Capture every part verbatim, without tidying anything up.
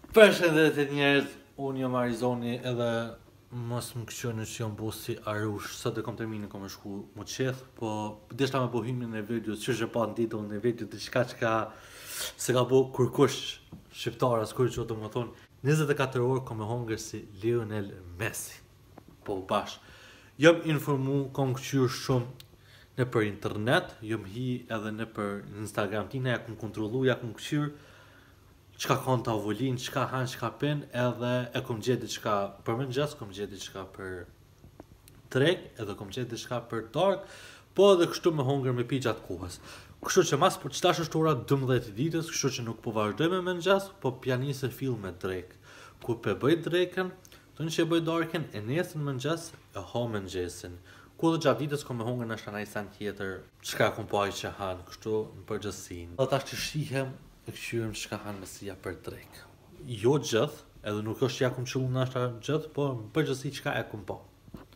Përshëndetje njerëz, unë jam Arizoni edhe mos më këshoni që jam bo si Arush. Sot e kom terminë, kom e shku më qeth, po deshta me bohimin e videos, që që pa në titullin e video, të qka qka se ka bo kur kush shqiptar, as kur që të më thonë, njëzet e katër orë kom e hongër si Lionel Messi. Po bash, jam informu, kom këqyr shumë në për internet, jam hi edhe në për Instagram tina, ja kom kontrolu, ja kom këqyr, qka kanë të avullin, qka hanë, qka pen, edhe e kom gjeti qka për mëngjes, kom gjeti qka për trek, edhe kom gjeti qka për dark, po edhe kështu me hongër me pi gjatë kohës. Kështu që mas për qëta është ora dëmbëdhjetë ditës, kështu që nuk po vazhdoj me mëngjes, po pjanis e fill me drek. Ku pe bëj dreken, të në që e bëj darken, e nesën mëngjes, e ha mëngjesin. Ku dhe gjatë ditës kom me hongër në shtanaj sen tjetër, qka kom po aj që hanë, kështu në përgjësin. Dhe ta që shihem, e këshyrim që ka hanë mesia për drek. Jo gjithë, edhe nuk është që ja kum qëllu në ashta gjithë, po më përgjësi që ka e kum po.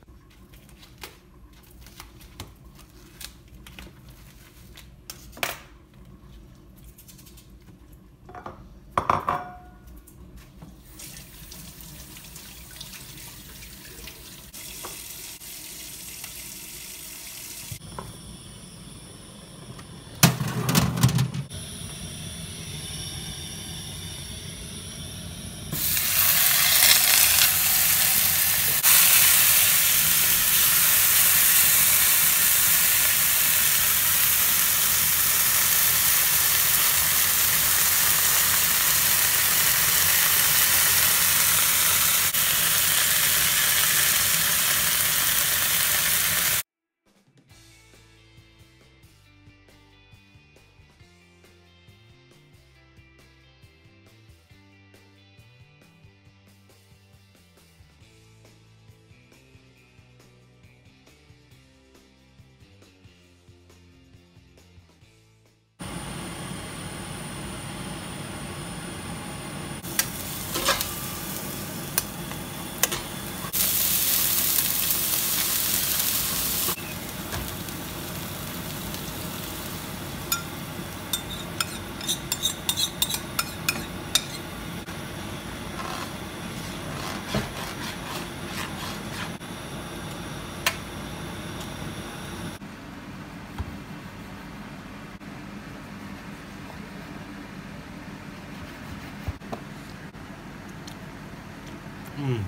Mm.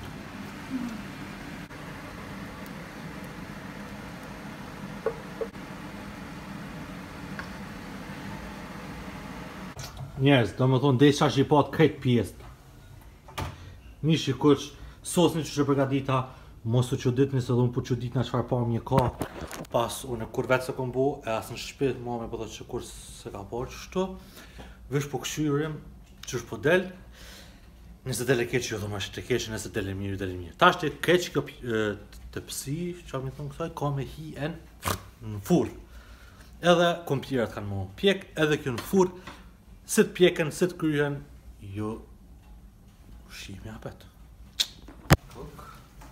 Njerëz, do më thonë, desha që i pat këtë pjesë. Mi shikush, sosni që që përgatita, mos u që ditni se dhe unë po që ditna qëfar pa mje ka. Pas unë kur vetë se kom bo, e asë në shpit, ma me pëtët që kur se ka pa qështu. Vish po këshyrim, që është po del. Nëse del e keq, jo dhe ma që të keq, nëse del e mirë, del e mirë. Ta është e keq kjo të pësi, që mi thonë kësaj, ka me hi en në fur. Edhe kompjerat kanë më pjek, edhe kjo në fur, si të pjeken, si të kryhen, jo shime apet. Kuk.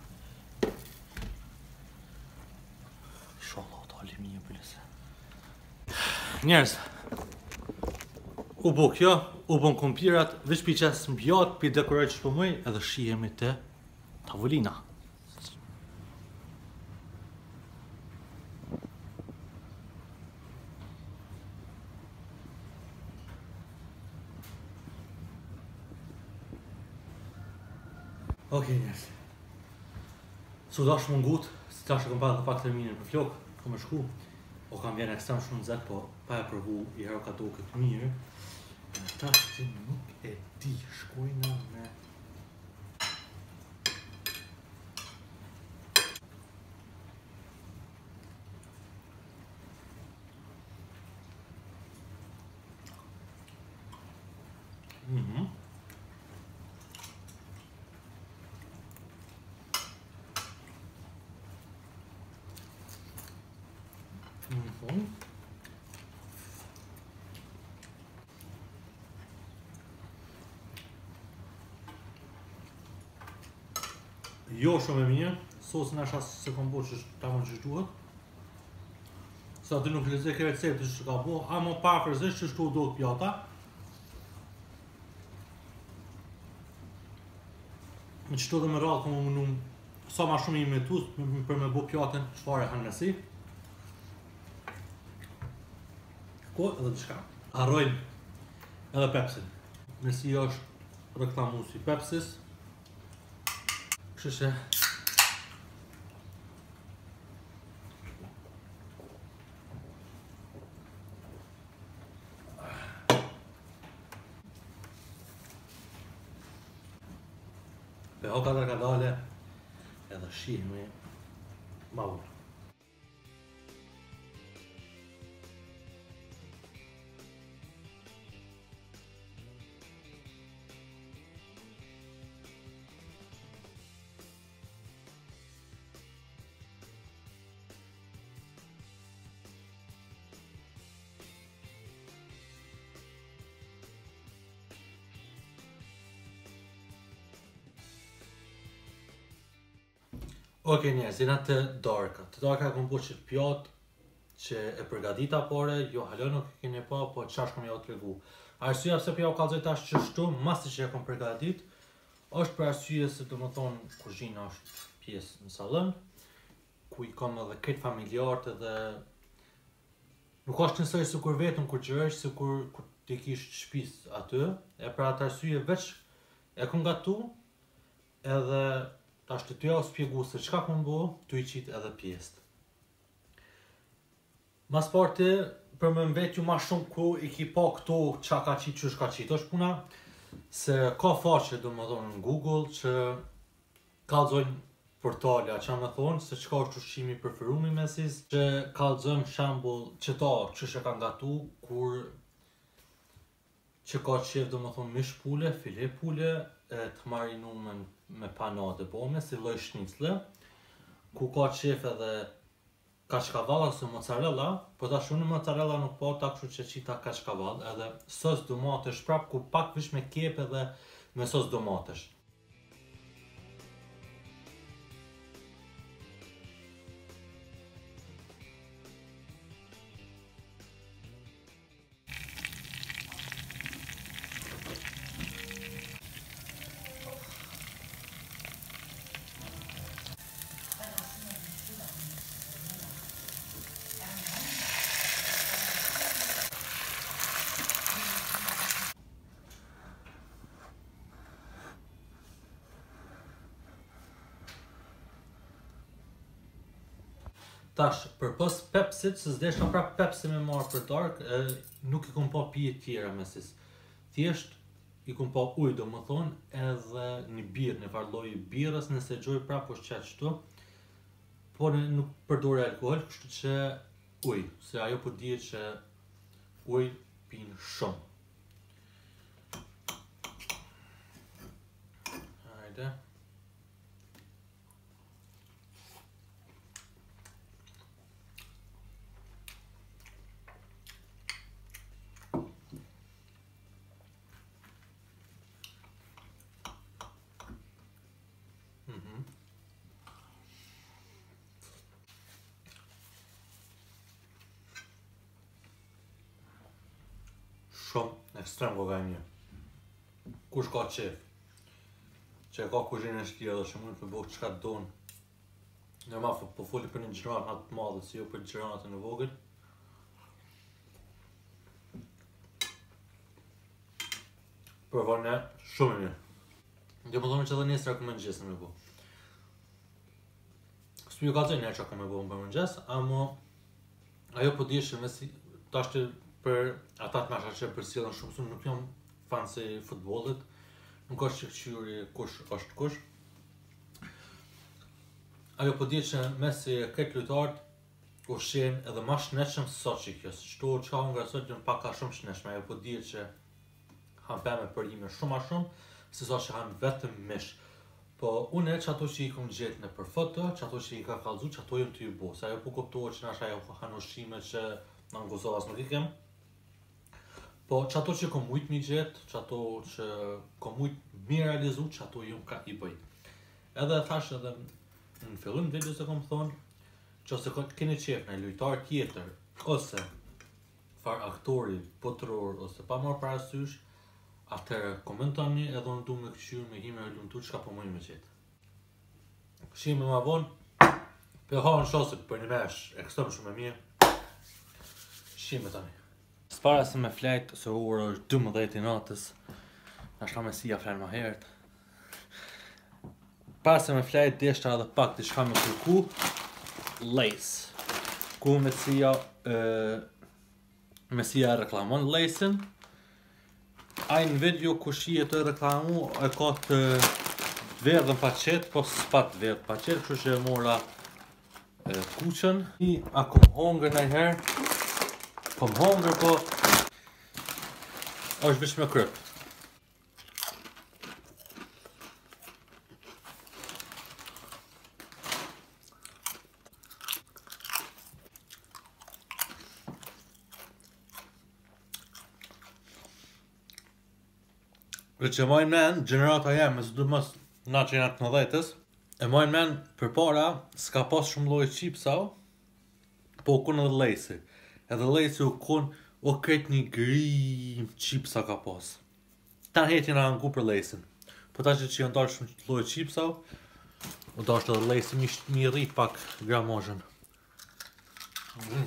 Shallah, të alimi e bëllese. Njerës, u bo kjo, u bon kompjerat, vish pi qes mbjat, pi dekoraj që shpëmëj, edhe shihemi të tavolina. Okej, njerës. Su da shumë ngut, si ta shë kom pa dhe pak terminin për flok, kom e shku. O kam vjen ekstrem shumë zet, po pa e përvu i hero ka do këtë mirë. Ta që nuk e di, shkojna me... Mhm. Mhm. Jo shumë e mirë, sosin asha se kom bo që ta më që duhet. Sa aty nuk lezej kërë receptë që ka bo, a më pa fërzisht që shtu do të pjata. Me qëtu dhe më rrallë këmë më nëmë sa ma shumë i me tuz për me bo pjatën çfarë hanësi. Ko edhe të shka. Harrojmë edhe Pepsin. Nësi është reklamuesi Pepsis. Kështu që Pe hoka dhe ka dale edhe shihme ma urë. Ok njerëz, jena të darka. Të darka kom po që pjatë që e përgadita pare, jo halo nuk e keni pa, po qash kom ja të regu. Arsyeja pse po ja u kallzoj tash që shtu, masi që e kom përgadit, është për arsye se do më thonë kuzhina është pjesë në sallën, ku i kam edhe këtë familjarët edhe nuk është njësoj si kur vetëm kur qërësh, si kur, kur ti kish shtëpis aty, e për atë arsye veç e kom gatu edhe tash të tyja o spjegu se qka kom bo, të i qitë edhe pjesët. Mas parti, për më mvetju ma shumë ku i ki pa këto qa ka qitë, qysh ka qitë, është puna se ka faqe do më thonë në Google që kallzojnë portale, që më thonë se qka është ushqimi preferumi mesis, që kallzojmë shambull që ta qysh e ka ngatu, kur që ka qef do më thonë mish pule, file pule, e të marinumen me panade bome, si lloj shnicle, ku ka qef edhe kachkavall ose mozzarella, po tash unë mozzarella nuk po ta kështu që qita kachkavall, edhe sos domatesh prap ku pak vish me kep edhe me sos domatesh. Tash, për pos Pepsit, se s'deshka prap Pepsi me marrë për dark, e, nuk i kom pa pije tjera mesis. Thjesht, i kom pa ujë do më thonë, edhe një birë, një farloj birës, nëse gjoj prap është qetë qëtu, po në, nuk përdore alkohol, kështu që ujë, se ajo po dije që ujë pinë shumë. Hajde. Shumë ekstrem ko ka e mirë. Kush ka qef, që e ka kuzhinë e shtira dhe që mund të bëhë qëka të donë. Në ma po foli për një gjërat atë të madhe, si jo për gjërat e në vogël. Për vërne, shumë e mirë. Dhe më thonë që edhe njësë rekomend gjesë me bo. Së ju ka të një që ka me bo më për më gjesë, amo ajo po dishë me si, tashtë për ata të nasha që përcjellën shumë, se nuk jam fan se futbollit, nuk është që këqyri kush është kush. Ajo po di që mesi këtë lojtarët ushqen edhe ma shnetshëm se sa që kjo, se qëto që ka unë sot jënë pak ka shumë shnetshme, ajo po di që han peme përime shumë ma shumë, se sa që han vetëm mish. Po une që ato që i kom gjetë në për foto, që ato që i ka kallzu, që ato jënë të ju bo, se ajo po kuptohet që nasha ajo han ushqime që në Kosovës nuk i kem. Po që ato që kom mujt mi gjetë, që ato që kom mujt mi realizu, që ato ju ka i bëjt. Edhe thash edhe në fillim të video se kom thonë, që ose keni qef në lojtar tjetër, ose far aktori, potëror, ose pa marrë parasysh, atëherë komentoni edhe unë du me këshirë me hime e lumtur çka po mëj me qetë. Shime ma vonë, për ha në shosit për një mesh e kështëm shumë e mirë. Shime tani. S'para se me flejt, se ura është dymbëdhjetë i natës, nashta me si ja flenë ma herët. Para se me flejt, deshta edhe pak të shka me kërku, Lace. Ku me cia, me cia reklamon Lace-in. Ai në video ku shije të reklamu, e ka të verdhën pa qetë, po s'pa të verdhë pa qetë, kështu që e mora kuqën. I a kom hongër najherë, kom hongër, po është vish me kryp. Dhe që mojnë men, gjenerata jeme, së du mos na që jena të nëdhetës, e mojnë men për para, s'ka pas shumë lojë qipsa, po u kun edhe Lace. Edhe Lace u kun, o kretë një grim qipsa ka pas. Ta heti nga ngu për Lace-in. Po ta që që janë dalë shumë lojë qipsa, u dashtë edhe Lace-in mi rrit pak gramozhën. Mm.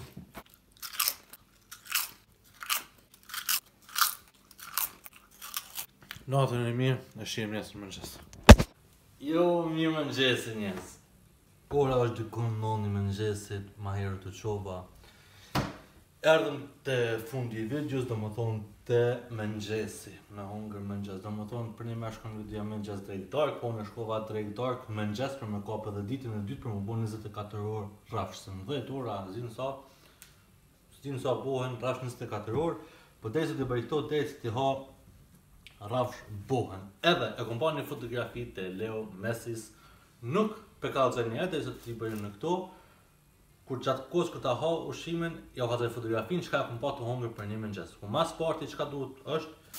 Natën e mirë, e shihem nesër mëngjes. Jo, mirë mëngjesi njerëz. Ora është dykun noni mëngjesit, ma herë të qoba. Erdhëm të fundi i videos, do më thonë të mëngjesi, me hongër mëngjes. Do më thonë për një me shkon video mëngjes drejt dark, po në shkova drejt dark mëngjes për me kapë edhe ditën e dytë për më bo njëzet e katër orë rafsh, se në dhjetë ora, zinë sa, zinë sa bohen rafsh njëzet e katër orë, po dhe se të bëjto dhe se të ha rafsh bohen. Edhe e kom pa një fotografi të Leo Messis, nuk pe kalëzën një edhe se të t'i bërë në këto, kur gjatë kohës këta ha ushimin, ja ka të fotografin që ka e kom pa të hongër për një mëngjes. Ku mas parti që ka duhet është,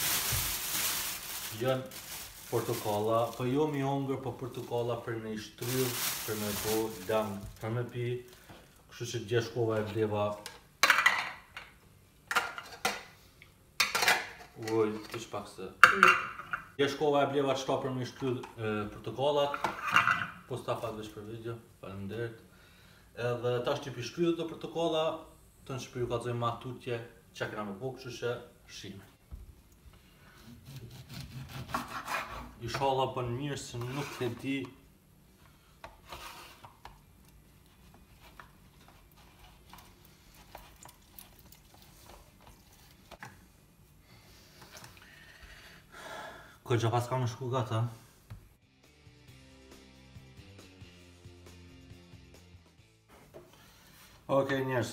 janë portokalla, po jo mi hongër, po portokalla për me i shtryll, për me bo dam, për me pi, kështu që dje shkova e vleva. Uj, ish pak se... Dje shkova e bleva qëta për me i shtyll portokallat, po s'ta fat veç për video, faleminderit. Edhe ta është që pi shtyll të portokalla, të në që për ju ka zojnë ma tutje, që kena me po, kështu që shime. Inshallah bën mirë se nuk e di. Ko gja pas ka me shku gata. Okej njerës.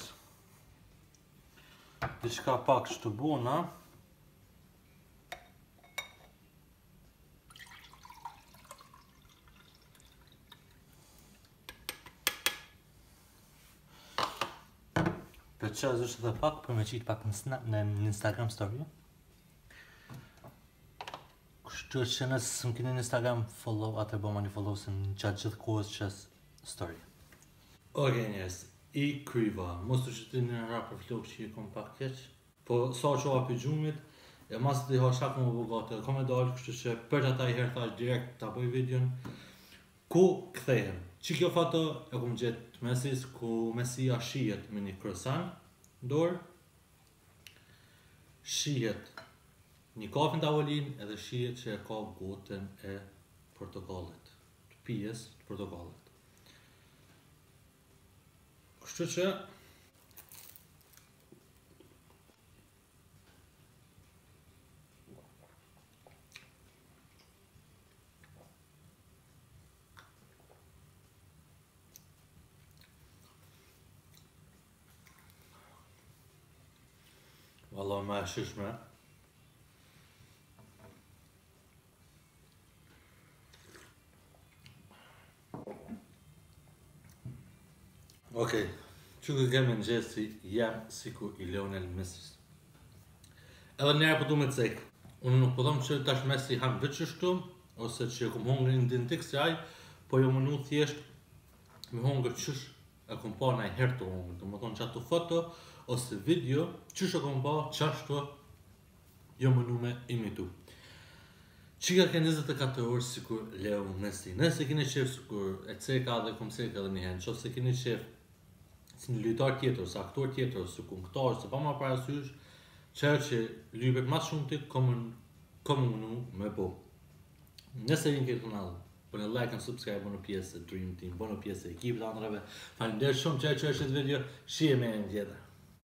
Diçka pak që të buna. Për që është dhe pak për me qitë pak në, snap, në Instagram story. Kështu që nësë më kini në Instagram follow, atër bëma një follow se në gjatë gjithë kohës që story. Oke njerës, i kryva, mos të që ti në nga për flok që i kom pak keq, po sa që oa për gjumit, e masë të i ha shak më bugate, kom e dalë, kështu që për që ta i herë thash direkt të bëj videon, ku këthejem. Që kjo foto e kom gjetë mesis, ku mesia shijet me një krosan, dorë, shijet një kafën tavolin edhe shijet që e ka gotën e portokallit, të pijes të portokallit. Kështu që Valla me e shishme. Okej, që këtë kemë në gjesi jam siku i Lionel Messi. Edhe njerë po du me të cekë. Unë nuk po thomë që tash Messi hanë veç shtu, ose që kom hongër në dintik si aj, po jo më nu thjesht me hongër qësh e kom pa na i herë të hongër. Do më thonë që ato foto ose video, qësh e kom pa qashtu jo më nume imitu. Qika ke njëzet e katër orë si kur Leo Messi. Nëse keni qef si kur e ceka dhe kom ceka dhe një herë, nëse keni qef si një lojtar tjetër, ose aktor tjetër, ose këngëtar, ose pa ma parasysh, qërë që lypet ma shumë të komunu me po. Nëse vinë këtë kanal, bëni like and subscribe, bëni pjesë e Dream Team, bëni pjesë e ekipit andrave. Faleminderit shumë që e që është video, shije me e në tjetër.